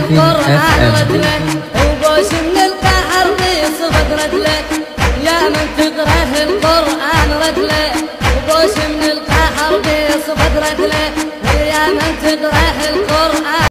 القرآن رتله وبوس من القهر بيصفق رتله يا من تقرأ القرآن رتله وبوس من